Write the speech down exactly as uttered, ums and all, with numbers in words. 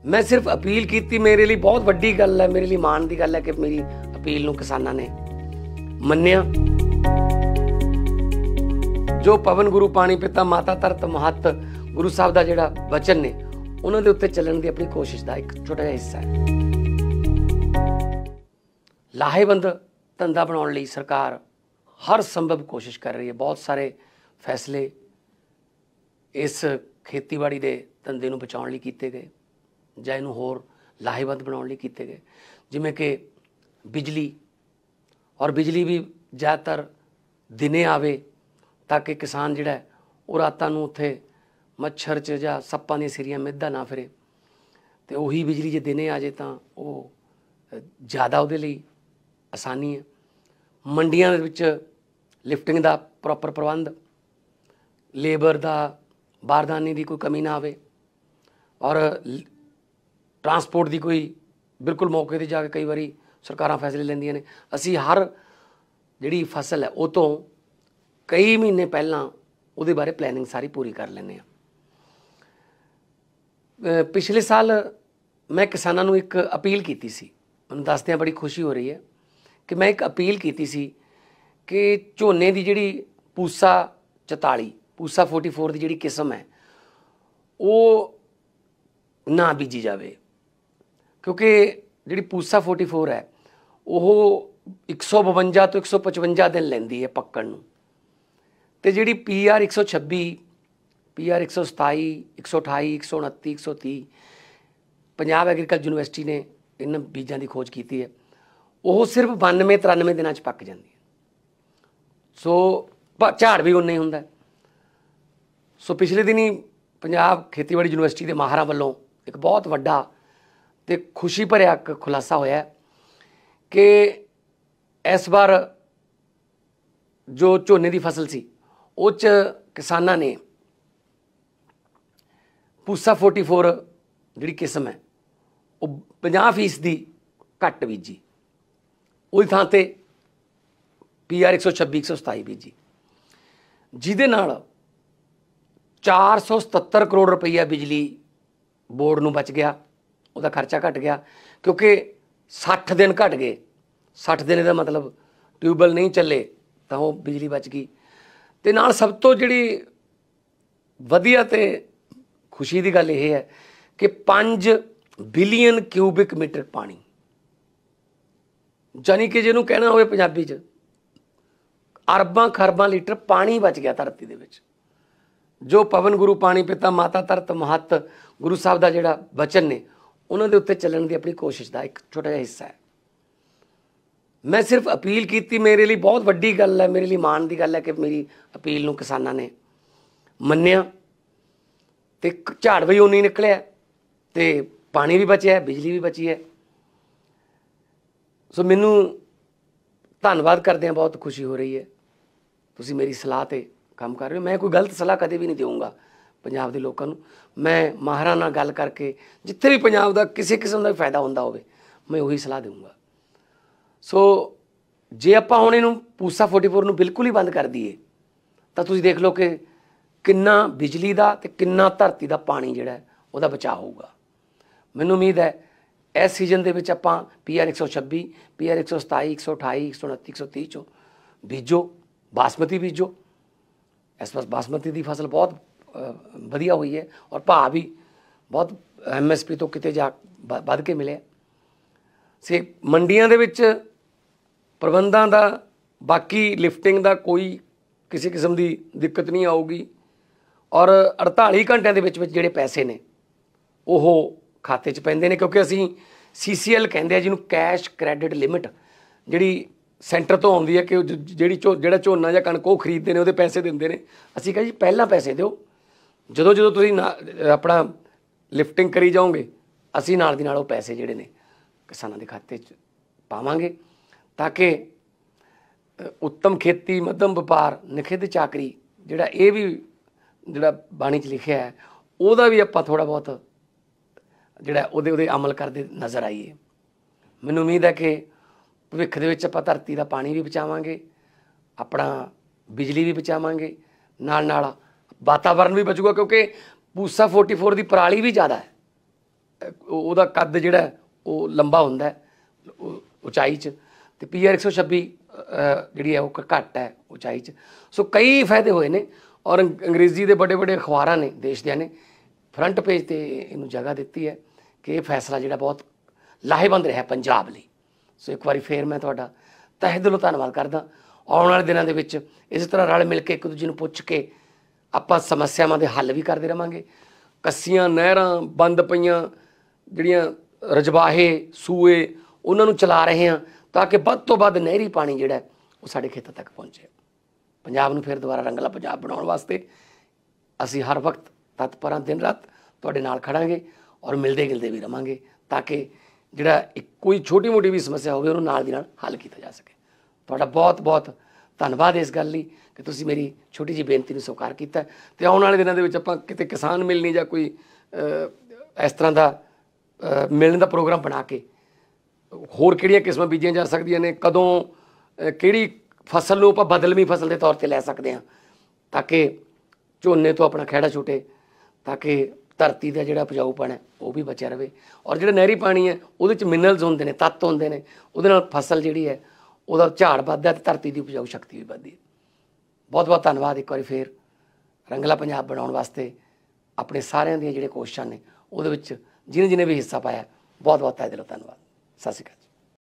मैं सिर्फ अपील की, मेरे लिए बहुत वड्डी गल है, मेरे लिए माण की गल है कि मेरी अपील नूं किसानां ने मन्निया। जो पवन गुरु पानी पिता माता धरत महत गुरु साहब का जिहड़ा वचन ने उन्हां दे उत्ते चलण दी अपनी कोशिश का एक छोटा जिहा हिस्सा है। लाहेबंद धंधा बनाउण लई सरकार हर संभव कोशिश कर रही है। बहुत सारे फैसले इस खेतीबाड़ी के धंधे नूं बचाउण लई कीते गए जां इहनूं होर लाहेबंद बनाउण लई कीते गए, जिवें कि बिजली, और बिजली भी ज़्यादातर दिने आवे ताकि किसान जिहड़ा है वो रातां नूं उत्थे मच्छर च जां सप्पां दी सिरियां मिधदा ना फिरे, तो उही बिजली जे दिने आ जाए तां वो ज़्यादा उहदे लई आसानी है। मंडियां दे विच लिफ्टिंग दा प्रॉपर प्रबंध, लेबर दा बारदाने की कोई कमी ना आवे, और ट्रांसपोर्ट की कोई बिल्कुल मौके पर जाके कई बारी सरकारां फैसले लैंदियां ने। असी हर जिहड़ी फसल है वो तो कई महीने पहलां उहदे बारे प्लैनिंग सारी पूरी कर लैंदे आ। पिछले साल मैं किसानां नूं एक अपील कीती सी, मैनूं दसदिआं बड़ी खुशी हो रही है कि मैं एक अपील कीती सी कि झोने की जिहड़ी पूसा चौताली पूसा फोर्टी फोर की जिहड़ी किस्म है वो ना बीजी जाए, क्योंकि जिहड़ी पूसा फोर्टी फोर है वो एक सौ बवंजा तो एक सौ पचवंजा दिन लैंदी है पक्कण नूं, ते जिहड़ी पी आर एक सौ छब्बी, पी आर एक सौ सताई, एक सौ अठाई, एक सौ उनती, एक सौ तीह पंजाब एग्रीकल्चर यूनिवर्सिटी ने इन्हां बीजां की खोज की है, वो सिर्फ बानवे तिरानवे दिनों च पक जाती है। सो झाड़ भी उन्ना ही हुंदा है। सो पिछले दिन ही पंजाब खेतीबाड़ी यूनिवर्सिटी के माहरां वल्लों एक बहुत वड्डा ते खुशी भरिया एक खुलासा होया कि इस बार जो झोने की फसल सी उस किसानां ने पूसा फोर्टी फोर जिहड़ी किस्म है वो पचास फीसदी घट बीजी, उस थां ते पी आर एक सौ छब्बी एक सौ सताई बीजी, जिहदे नाल चार सौ सतहत्तर करोड़ रुपया बिजली बोर्ड नूं बच गया, उसका खर्चा घट गया, क्योंकि सठ दिन घट गए। सठ दिन का मतलब ट्यूबवैल नहीं चले तो वो बिजली बच गई। तो नाल सब तो जिहड़ी वधिया ते खुशी की गल यह है कि पाँच बिलियन क्यूबिक मीटर पानी, जानी कि जिन्हों कहना हो पंजाबी च अरबां खरबां लीटर पानी बच गया धरती दे विच। जो पवन गुरु पानी पिता माता धरत महत गुरु साहब का जिहड़ा वचन ने उन्हां दे उत्ते चलण दी अपनी कोशिश का एक छोटा जिहा हिस्सा है। मैं सिर्फ अपील की, मेरे लिए बहुत वड्डी गल है, मेरे लिए माण की गल है कि मेरी अपील नूं किसानां ने मन्निया, ते झाड़ भी उन्नी निकलिया, ते पानी भी बचिया, बिजली भी बची है। सो मैनूं धन्नवाद करदे बहुत खुशी हो रही है, तुसीं मेरी सलाह ते काम कर रहे हो। मैं कोई गलत सलाह कदे भी नहीं देऊँगा पंजाब के लोगों को। मैं माहरां नाल गल करके जिथे भी पंजाब का किसी किस्म का भी फायदा होंदा होवे मैं उही सलाह दूँगा। सो जे आपां हुण इहनूं पूसा फोर्टी फोर नूं बिल्कुल ही बंद कर दईए तो तुसीं देख लो कि किन्ना बिजली का ते किन्ना धरती का पानी जिहड़ा है उहदा बचाव होऊगा। मैनूं उम्मीद है इस सीजन दे विच आपां पी आर एक सौ छब्बी, पी आर एक सौ सताई, एक सौ अठाई, एक सौ उनती, एक सौ तीह चो बीजो, बासमती बीजो। इस बार बासमती की फसल बहुत वधिया हुई है और भाव भी बहुत एम एस पी तो किते जा वध के मिले। से मंडियां दे विच प्रबंधां दा बाकी लिफ्टिंग का कोई किसी किस्म की दिक्कत नहीं आऊगी, और अड़ताली घंटिया के विच विच जिहड़े पैसे ने वो खाते च पैंदे ने, क्योंकि असीं सी सी एल कहंदे आ जिन्होंने कैश क्रैडिट लिमिट जिहड़ी सेंटर तो आउंदी है कि जिहड़ी झो जिहड़ा झोना जां कणक वो खरीदते हैं, उहदे पैसे दिंदे ने। असीं कहा जी पहलां पैसे दिओ, जदों जदों तुसीं अपना लिफ्टिंग करी जाओगे असीं नाल दी नाल वो पैसे जिहड़े ने किसानां दे खाते च पावांगे, ताकि उत्तम खेती मध्यम व्यापार निखिध चाकरी जिहड़ा ये भी जिहड़ा बाणी च लिखिया है उहदा भी आपां थोड़ा बहुत जिहड़ा उहदे उहदे अमल करदे नज़र आईए। मैनूं उम्मीद है कि भविख दे विच आपां धरती का पानी भी बचावांगे, अपना बिजली भी बचावांगे, नाल नाल वातावरण भी बचूगा, क्योंकि पूसा फोर्टी फोर की पराली भी ज़्यादा है, ਉਹਦਾ ਕੱਦ ਜਿਹੜਾ ਉਹ ਲੰਬਾ ਹੁੰਦਾ ਉਚਾਈ 'ਚ, ਤੇ ਪੀ ਆਰ ਇੱਕ ਸੌ ਛੱਬੀ ਜਿਹੜੀ ਹੈ ਉਹ ਘੱਟ ਹੈ ਉਚਾਈ 'ਚ। ਸੋ ਕਈ ਫਾਇਦੇ ਹੋਏ ਨੇ, ਔਰ ਅੰਗਰੇਜ਼ੀ ਦੇ ਵੱਡੇ ਵੱਡੇ ਅਖਬਾਰਾਂ ਨੇ ਦੇਸ਼ ਦਿਆਂ ਨੇ ਫਰੰਟ ਪੇਜ 'ਤੇ ਇਹਨੂੰ ਜਗ੍ਹਾ ਦਿੱਤੀ ਹੈ ਕਿ ਇਹ ਫੈਸਲਾ ਜਿਹੜਾ ਬਹੁਤ ਲਾਹੇਵੰਦ ਰਿਹਾ ਪੰਜਾਬ ਲਈ। ਸੋ ਇੱਕ ਵਾਰੀ ਫੇਰ ਮੈਂ ਤੁਹਾਡਾ ਤਹਿ ਦਿਲੋਂ ਧੰਨਵਾਦ ਕਰਦਾ। ਆਉਣ ਵਾਲੇ ਦਿਨਾਂ ਦੇ ਵਿੱਚ ਇਸੇ ਤਰ੍ਹਾਂ ਰਲ ਮਿਲ ਕੇ ਇੱਕ ਦੂਜੇ ਨੂੰ ਪੁੱਛ ਕੇ ਆਪਾਂ ਸਮੱਸਿਆਵਾਂ ਦੇ ਹੱਲ ਵੀ ਕਰਦੇ ਰਹਾਂਗੇ। ਕੱਸੀਆਂ ਨਹਿਰਾਂ ਬੰਦ ਪਈਆਂ, ਜਿਹੜੀਆਂ ਰਜਵਾਹੇ ਸੂਏ ਉਹਨਾਂ ਨੂੰ ਚਲਾ ਰਹੇ ਹਾਂ ਤਾਂ ਕਿ ਵੱਧ ਤੋਂ ਵੱਧ ਨਹਿਰੀ ਪਾਣੀ ਜਿਹੜਾ ਉਹ ਸਾਡੇ ਖੇਤਾਂ ਤੱਕ ਪਹੁੰਚੇ। ਪੰਜਾਬ ਨੂੰ ਫਿਰ ਦੁਬਾਰਾ ਰੰਗਲਾ ਪੰਜਾਬ ਬਣਾਉਣ ਵਾਸਤੇ ਅਸੀਂ ਹਰ ਵਕਤ ਤਤਪਰ ਹਾਂ, ਦਿਨ ਰਾਤ ਤੁਹਾਡੇ ਨਾਲ ਖੜਾਂਗੇ ਔਰ ਮਿਲਦੇ ਗਿਲਦੇ ਵੀ ਰਹਾਂਗੇ, ਤਾਂ ਕਿ ਜਿਹੜਾ ਇੱਕ ਕੋਈ ਛੋਟੀ ਮੋਟੀ ਵੀ ਸਮੱਸਿਆ ਹੋਵੇ ਉਹਨੂੰ ਨਾਲ ਦੀ ਨਾਲ ਹੱਲ ਕੀਤਾ ਜਾ ਸਕੇ। ਤੁਹਾਡਾ ਬਹੁਤ ਬਹੁਤ ਧੰਨਵਾਦ ਇਸ ਗੱਲ ਲਈ ਕਿ ਤੁਸੀਂ ਮੇਰੀ ਛੋਟੀ ਜਿਹੀ ਬੇਨਤੀ ਨੂੰ ਸਵੀਕਾਰ ਕੀਤਾ। ਅਤੇ ਆਉਣ ਵਾਲੇ ਦਿਨਾਂ ਦੇ ਵਿੱਚ ਆਪਾਂ ਕਿਤੇ ਕਿਸਾਨ ਮਿਲਣੀ ਜਾਂ ਕੋਈ ਇਸ ਤਰ੍ਹਾਂ ਦਾ ਮਿਲਣ ਦਾ ਪ੍ਰੋਗਰਾਮ ਬਣਾ ਕੇ ਹੋਰ ਕਿਹੜੀਆਂ ਕਿਸਮਾਂ ਬੀਜੀਆਂ ਜਾ ਸਕਦੀਆਂ ਨੇ, ਕਦੋਂ ਕਿਹੜੀ ਫਸਲ ਨੂੰ ਆਪਾਂ ਬਦਲਵੀਂ ਫਸਲ ਦੇ ਤੌਰ 'ਤੇ ਲੈ ਸਕਦੇ ਹਾਂ, ਤਾਂ ਕਿ ਝੋਨੇ ਤੋਂ ਆਪਣਾ ਖਹਿੜਾ ਛੁੱਟੇ, ਤਾਂ ਕਿ ਧਰਤੀ ਦਾ ਜਿਹੜਾ ਉਪਜਾਊਪਣ ਹੈ ਉਹ ਵੀ ਬਚਿਆ ਰਹੇ, ਔਰ ਜਿਹੜਾ ਨਹਿਰੀ ਪਾਣੀ ਹੈ ਉਹਦੇ 'ਚ ਮਿਨਰਲਸ ਹੁੰਦੇ ਨੇ, ਤੱਤ ਹੁੰਦੇ ਨੇ, ਉਹਦੇ ਨਾਲ ਫਸਲ ਜਿਹੜੀ ਹੈ ਉਹਦਾ ਝਾੜ ਵੱਧਦਾ ਅਤੇ ਧਰਤੀ ਦੀ ਉਪਜਾਊ ਸ਼ਕਤੀ ਵੀ ਵੱਧਦੀ ਹੈ। ਬਹੁਤ ਬਹੁਤ ਧੰਨਵਾਦ ਇੱਕ ਵਾਰੀ ਫੇਰ। ਰੰਗਲਾ ਪੰਜਾਬ ਬਣਾਉਣ ਵਾਸਤੇ ਆਪਣੇ ਸਾਰਿਆਂ ਦੀਆਂ ਜਿਹੜੀਆਂ ਕੋਸ਼ਿਸ਼ਾਂ ਨੇ ਉਹਦੇ ਵਿੱਚ ਜਿਹਨੇ ਜਿਹਨੇ ਵੀ ਹਿੱਸਾ ਪਾਇਆ, ਬਹੁਤ ਬਹੁਤ ਤਹਿ ਦਿਲੋਂ ਧੰਨਵਾਦ। ਸਤਿ ਸ਼੍ਰੀ ਅਕਾਲ।